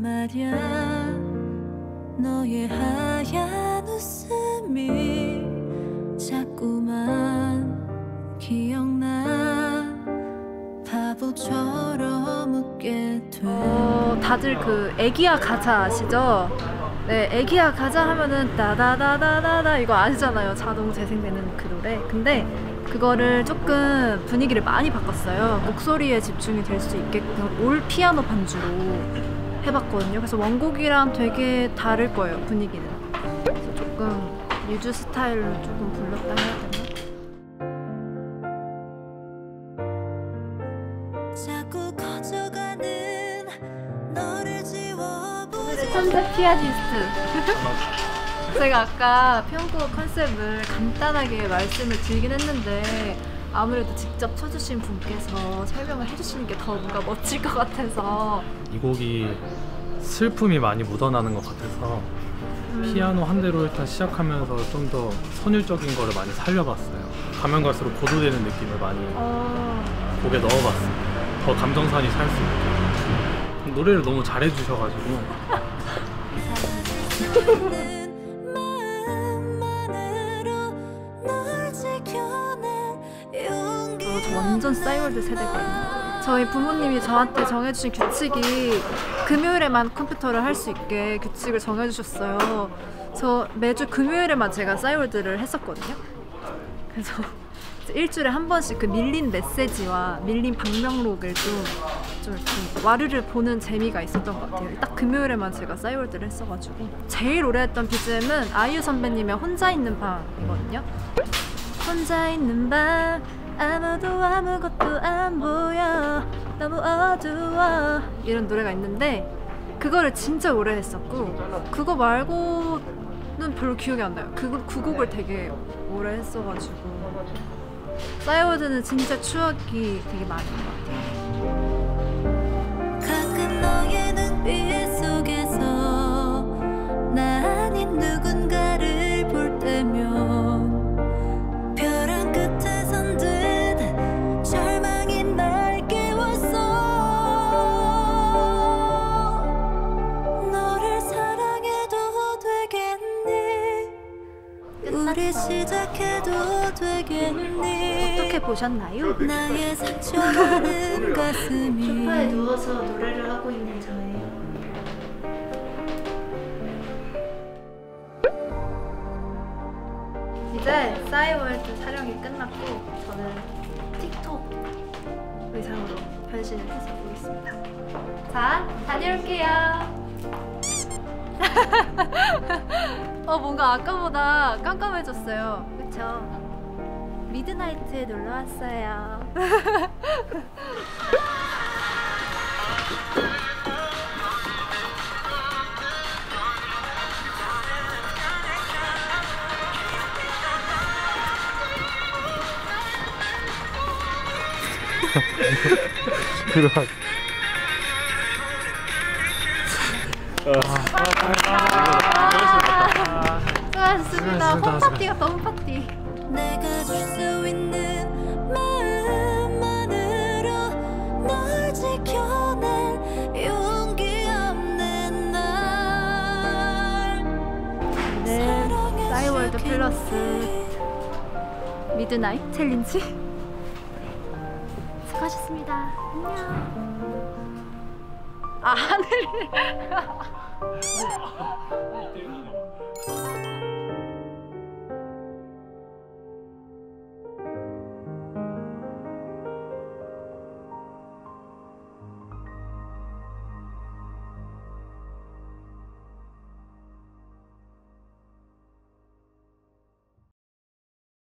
말야 너의 하얀 웃음이 자꾸만 기억나 바보처럼 웃게 돼. 다들 그 애기야 가자 아시죠? 네, 애기야 가자 하면은 따다다다다다 이거 아시잖아요. 자동 재생되는 그 노래. 근데 그거를 조금 분위기를 많이 바꿨어요. 목소리에 집중이 될 수 있게끔 올 피아노 반주로 해봤거든요. 그래서 원곡이랑 되게 다를 거예요, 분위기는. 그래서 조금 유주 스타일로 조금 불렀다 해야 되나? 자꾸 커져가는 너를 지워보지. 컨셉 피아니스트. 제가 아까 편곡 컨셉을 간단하게 말씀을 드리긴 했는데 아무래도 직접 쳐주신 분께서 설명을 해주시는 게 더 뭔가 멋질 것 같아서. 이 곡이 슬픔이 많이 묻어나는 것 같아서 피아노 한 대로 일단 시작하면서 좀 더 선율적인 거를 많이 살려봤어요. 가면 갈수록 고조되는 느낌을 많이 곡에 넣어봤어요. 더 감정선이 살 수 있게. 노래를 너무 잘해주셔가지고 저 완전 싸이월드 세대거든요. 저희 부모님이 저한테 정해주신 규칙이 금요일에만 컴퓨터를 할 수 있게 규칙을 정해주셨어요. 저 매주 금요일에만 제가 싸이월드를 했었거든요. 그래서 일주일에 한 번씩 그 밀린 메시지와 밀린 방명록을 좀 이렇게 와르르 보는 재미가 있었던 것 같아요. 딱 금요일에만 제가 싸이월드를 했어가지고. 제일 오래 했던 BGM은 아이유 선배님의 혼자 있는 방이거든요. 혼자 있는 방 아무도 아무것도 안 보여 너무 어두워 이런 노래가 있는데 그거를 진짜 오래 했었고, 그거 말고는 별로 기억이 안 나요. 그 곡을 되게 오래 했어가지고 싸이월드는 진짜 추억이 되게 많은 것 같아요. 가끔 너의 눈빛 속에서 나 아닌 누군가를 볼 때면 벼랑 끝에 선 듯 절망이 날 깨웠어. 너를 사랑해도 되겠니? 우리 시작해도 되겠니? 어떻게 보셨나요? 나의 상처받은 가슴이 소파에 누워서 노래를 하고 있는 저예요. 이제 싸이월드 촬영이 끝났고 저는 틱톡 의상으로 변신을 해서 보겠습니다. 자, 다녀올게요. 뭔가 아까보다 깜깜해졌어요. 그쵸? 미드나이트에 놀러왔어요. 수고하셨습니다. 홈파티가 홈파티. 내가 줄 수 있는 마음만으로 널 지켜낼 용기 없는 날. 네, 싸이월드 플러스 미드나잇 챌린지 수고하셨습니다. 안녕. 하늘